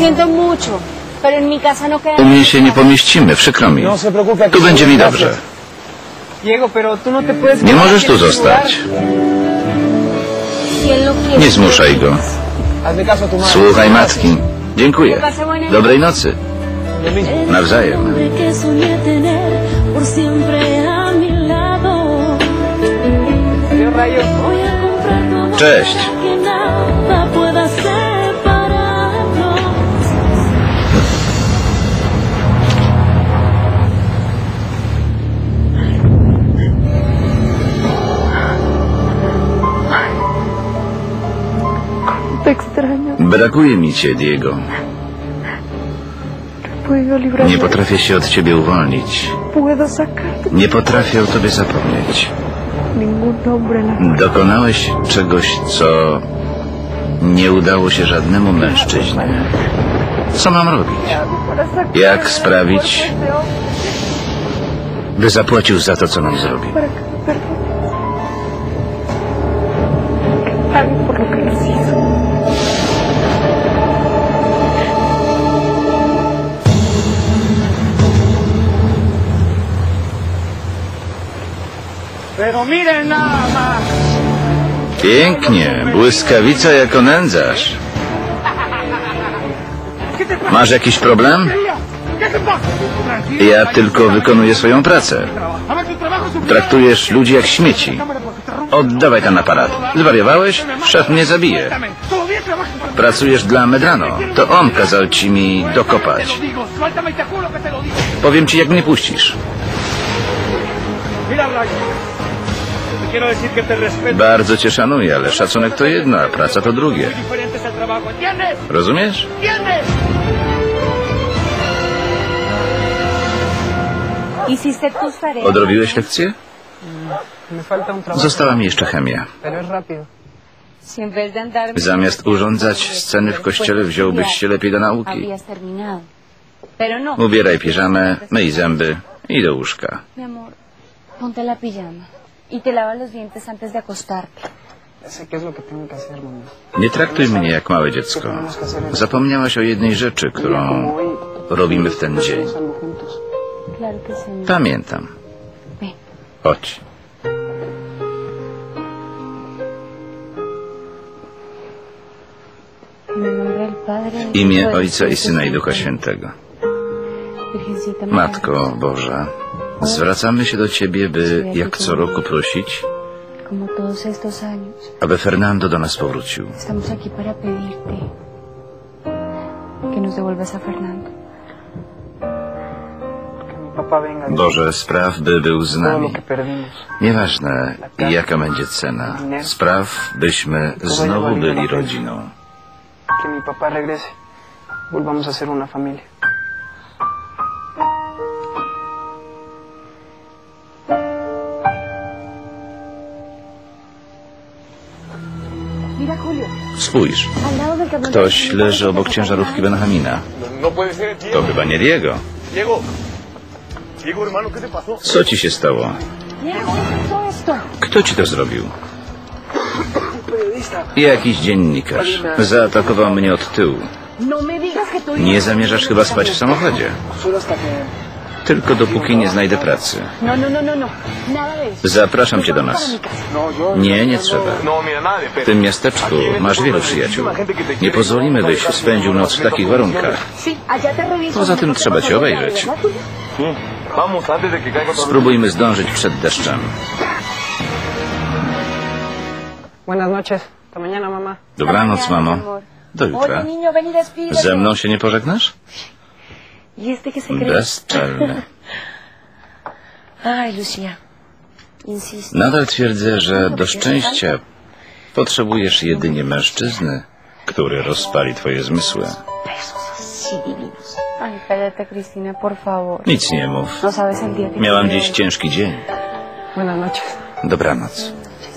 siento mucho, pero en mi casa no queda... U mnie się nie pomieścimy, przykro mi. Tu będzie mi dobrze. Nie możesz tu zostać. Nie zmuszaj go. Słuchaj matki. Dziękuję. Dobrej nocy. Nawzajem. Cześć. Brakuje mi cię, Diego. Nie potrafię się od ciebie uwolnić. Nie potrafię o tobie zapomnieć. Dokonałeś czegoś, co nie udało się żadnemu mężczyźnie. Co mam robić? Jak sprawić, by zapłacił za to, co nam zrobił? Pięknie, błyskawica jako nędzarz. Masz jakiś problem? Ja tylko wykonuję swoją pracę. Traktujesz ludzi jak śmieci. Oddawaj ten aparat. Zwariowałeś? Szef mnie zabije. Pracujesz dla Medrano. To on kazał ci mi dokopać. Powiem ci, jak mnie puścisz. Bardzo cię szanuję, ale szacunek to jedno, a praca to drugie. Rozumiesz? Odrobiłeś lekcję? Została mi jeszcze chemia. Zamiast urządzać sceny w kościele, wziąłbyś się lepiej do nauki. Ubieraj piżamę, myj zęby i do łóżka. Ponte la pijama y te lavas los dientes antes de acostarte. Nie traktuj mnie jak małe dziecko. Zapomniałaś o jednej rzeczy, którą robimy w ten dzień. Pamiętam. Chodź. W imię Ojca i Syna i Ducha Świętego. Matko Boża, zwracamy się do Ciebie, by jak co roku prosić, aby Fernando do nas powrócił. Boże, spraw, by był z nami. Nieważne, jaka będzie cena. Spraw, byśmy znowu byli rodziną. Spójrz, ktoś leży obok ciężarówki Benjamina. To chyba nie Diego. Co ci się stało? Kto ci to zrobił? Jakiś dziennikarz. Zaatakował mnie od tyłu. Nie zamierzasz chyba spać w samochodzie? Tylko dopóki nie znajdę pracy. Zapraszam cię do nas. Nie, nie trzeba. W tym miasteczku masz wielu przyjaciół. Nie pozwolimy, byś spędził noc w takich warunkach. Poza tym trzeba cię obejrzeć. Spróbujmy zdążyć przed deszczem. Dobranoc, mamo. Do jutra. Ze mną się nie pożegnasz? Bezczelny. Nadal twierdzę, że do szczęścia potrzebujesz jedynie mężczyzny, który rozpali twoje zmysły. Nic nie mów. Miałam dziś ciężki dzień. Dobranoc.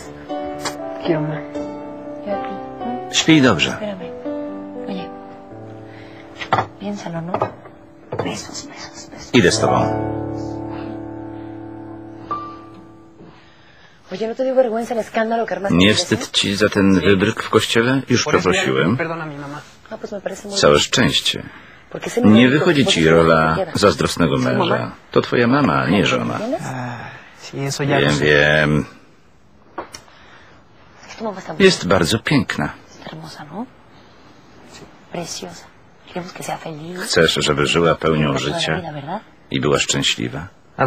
Śpij dobrze. Idę z tobą. Nie wstyd ci za ten wybryk w kościele? Już przeprosiłem. Całe szczęście. Nie wychodzi ci rola zazdrosnego męża. To twoja mama, nie żona. Wiem. Jest bardzo piękna. Chcesz, żeby żyła pełnią życia i była szczęśliwa?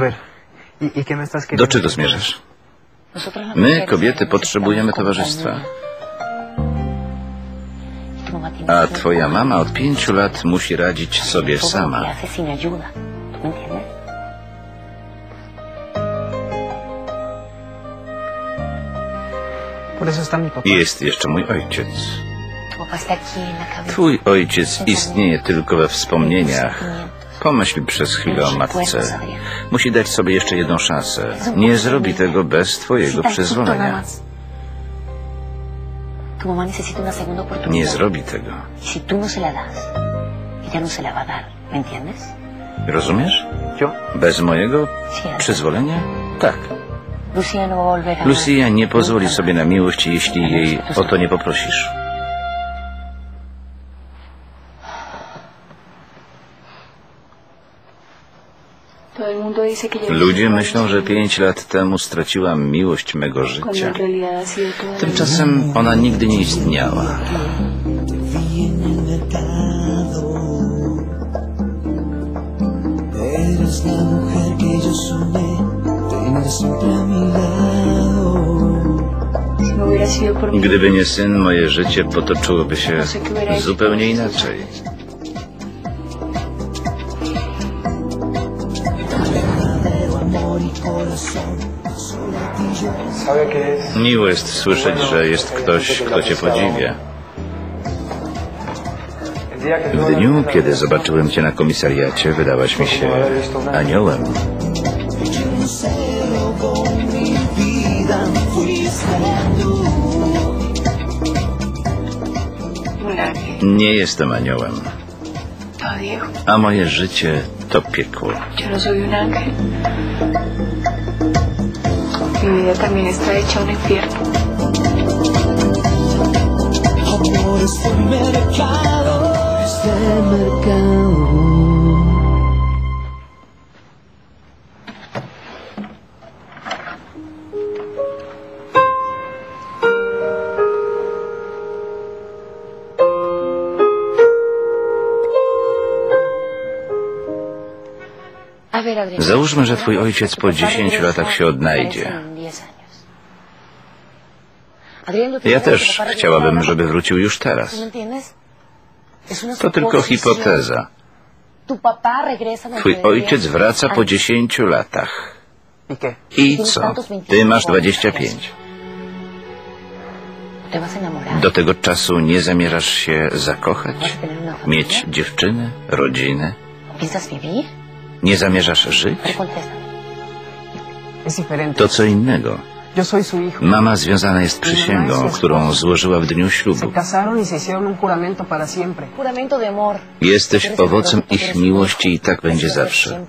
Do czego zmierzasz? My, kobiety, potrzebujemy towarzystwa. A twoja mama od 5 lat musi radzić sobie sama. Jest jeszcze mój ojciec. Twój ojciec istnieje tylko we wspomnieniach. Pomyśl przez chwilę o matce. Musi dać sobie jeszcze jedną szansę. Nie zrobi tego bez twojego przyzwolenia. Nie zrobi tego. Rozumiesz? Bez mojego przyzwolenia? Tak. Lucia nie pozwoli sobie na miłość, jeśli jej o to nie poprosisz. Ludzie myślą, że 5 lat temu straciłam miłość mego życia. Tymczasem ona nigdy nie istniała. Gdyby nie syn, moje życie potoczyłoby się zupełnie inaczej. Miło jest słyszeć, że jest ktoś, kto cię podziwia. W dniu, kiedy zobaczyłem cię na komisariacie, wydałaś mi się aniołem. Nie jestem aniołem. A moje życie to piekło. Mi vida también está hecha un infierno. Załóżmy, że twój ojciec po 10 latach się odnajdzie. Ja też chciałabym, żeby wrócił już teraz. To tylko hipoteza. Twój ojciec wraca po 10 latach. I co? Ty masz 25. Do tego czasu nie zamierzasz się zakochać? Mieć dziewczynę, rodzinę? Nie zamierzasz żyć? To co innego. Mama związana jest przysięgą, którą złożyła w dniu ślubu. Jesteś owocem ich miłości i tak będzie zawsze.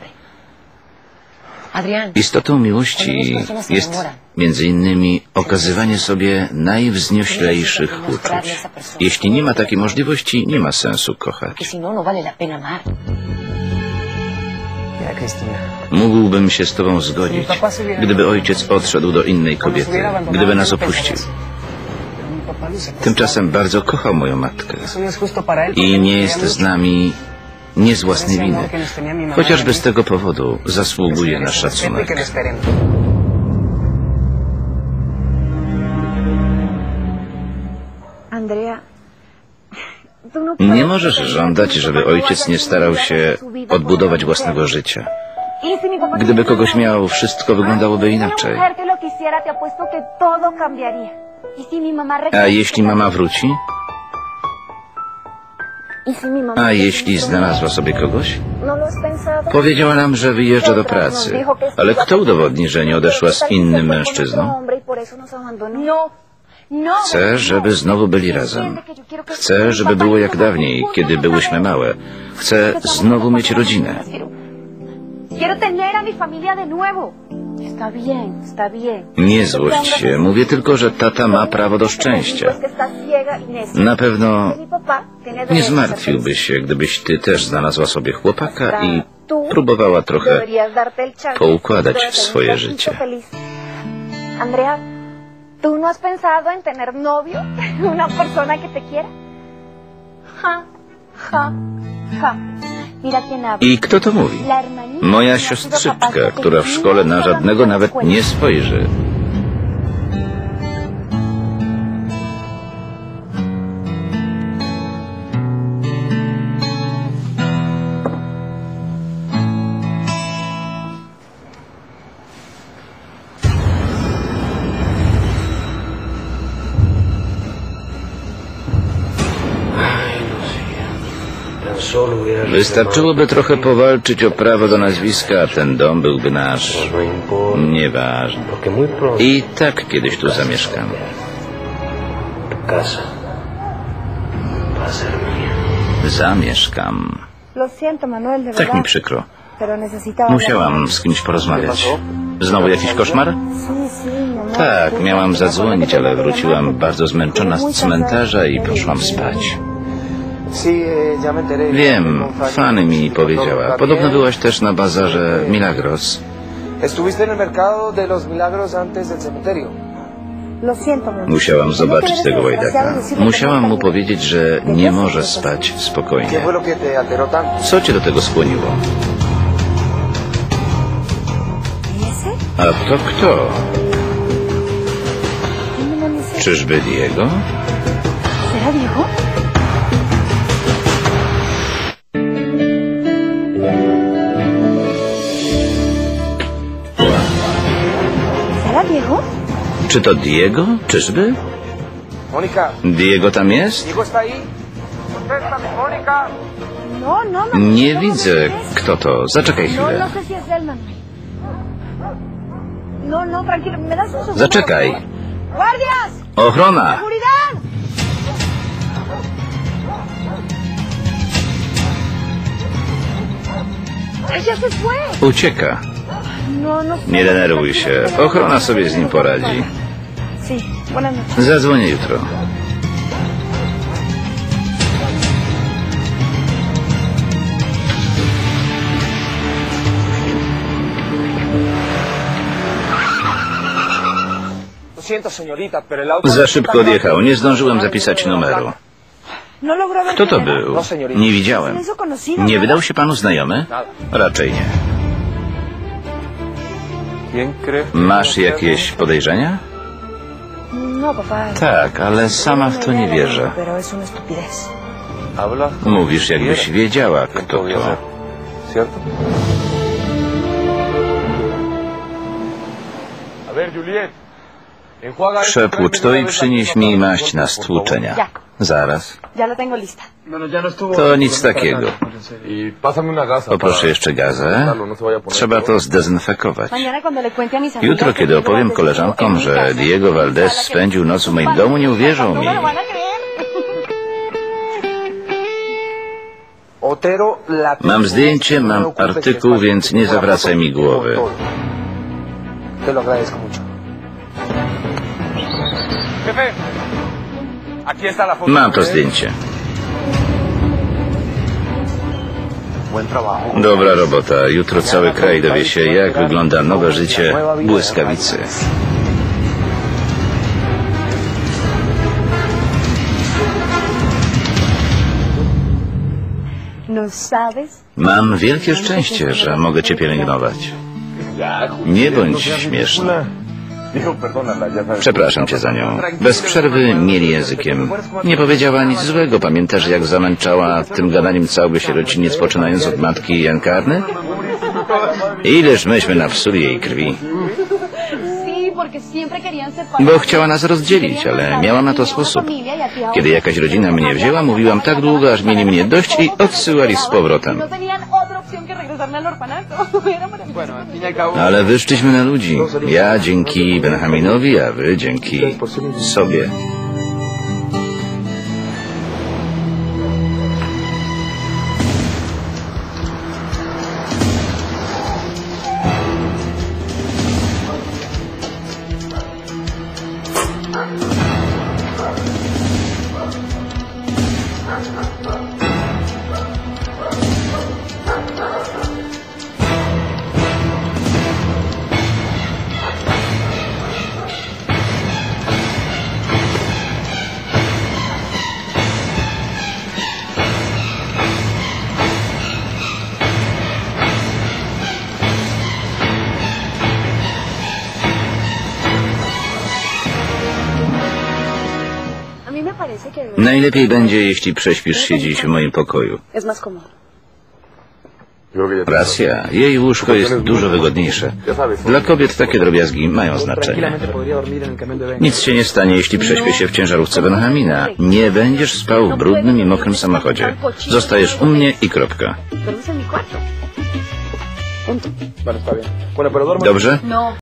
Istotą miłości jest między innymi okazywanie sobie najwznioślejszych uczuć. Jeśli nie ma takiej możliwości, nie ma sensu kochać. Mógłbym się z tobą zgodzić, gdyby ojciec odszedł do innej kobiety, gdyby nas opuścił. Tymczasem bardzo kochał moją matkę i nie jest z nami nie z własnej winy. Chociażby z tego powodu zasługuje na szacunek. Nie możesz żądać, żeby ojciec nie starał się odbudować własnego życia. Gdyby kogoś miał, wszystko wyglądałoby inaczej. A jeśli mama wróci? A jeśli znalazła sobie kogoś? Powiedziała nam, że wyjeżdża do pracy. Ale kto udowodni, że nie odeszła z innym mężczyzną? Chcę, żeby znowu byli razem. Chcę, żeby było jak dawniej, kiedy byłyśmy małe. Chcę znowu mieć rodzinę. Nie złość się. Mówię tylko, że tata ma prawo do szczęścia. Na pewno Nie zmartwiłbyś się, gdybyś ty też znalazła sobie chłopaka i próbowała trochę poukładać swoje życie. Andrea, ¿tú no has pensado en tener novio? ¿Una persona que te quiera? Ja, ja, ja. Mira quién habla. I kto to mówi? Moja siostrzyczka, która w szkole na żadnego nawet nie spojrzy. Wystarczyłoby trochę powalczyć o prawo do nazwiska, a ten dom byłby nasz. Nieważne. I tak kiedyś tu zamieszkamy. Zamieszkam. Tak mi przykro. Musiałam z kimś porozmawiać. Znowu jakiś koszmar? Tak, miałam zadzwonić, ale wróciłam bardzo zmęczona z cmentarza i poszłam spać. Wiem, Fanny mi powiedziała. Podobno byłaś też na bazarze Milagros. Musiałam zobaczyć tego łajdaka. Musiałam mu powiedzieć, że nie może spać spokojnie. Co cię do tego skłoniło? A to kto? Czyżby Diego? Czy to Diego? Czyżby? Diego tam jest? Nie widzę. Kto to? Zaczekaj chwilę. Zaczekaj. Ochrona! Ucieka. Nie denerwuj się. Ochrona sobie z nim poradzi. Zadzwonię jutro. Za szybko odjechał. Nie zdążyłem zapisać numeru. Kto to był? Nie widziałem. Nie wydał się panu znajomy? Raczej nie. Masz jakieś podejrzenia? Tak, ale sama w to nie wierzę. Mówisz, jakbyś wiedziała, kto to. Przepłucz to i przynieś mi maść na stłuczenia. Zaraz. To nic takiego. Poproszę jeszcze gazę. Trzeba to zdezynfekować. Jutro, kiedy opowiem koleżankom, że Diego Valdez spędził noc w moim domu, nie uwierzą mi. Mam zdjęcie, mam artykuł, więc nie zawracaj mi głowy. Mam to zdjęcie. Dobra robota. Jutro cały kraj dowie się, jak wygląda nowe życie błyskawicy. Mam wielkie szczęście, że mogę cię pielęgnować. Nie bądź śmieszna. Przepraszam cię za nią. Bez przerwy mieli językiem. Nie powiedziała nic złego. Pamiętasz, jak zamęczała tym gadaniem cały sierociniec, poczynając od matki Jankarny? Ileż myśmy napsuli jej krwi. Bo chciała nas rozdzielić, ale miała na to sposób. Kiedy jakaś rodzina mnie wzięła, mówiłam tak długo, aż mieli mnie dość i odsyłali z powrotem. Ale wyszliśmy na ludzi. Ja dzięki Benjaminowi, a wy dzięki sobie. A mí me parece que Najlepiej będzie, jeśli prześpisz się dziś w moim pokoju. es más cómodo. Racja, jej łóżko jest dużo wygodniejsze. Dla kobiet takie drobiazgi mają znaczenie. Nic się nie stanie, jeśli prześpię się w ciężarówce Benjamina. Nie będziesz spał w brudnym i mokrym samochodzie. Zostajesz u mnie i kropka. Duermes en mi cuarto. Punto. Dobrze? No.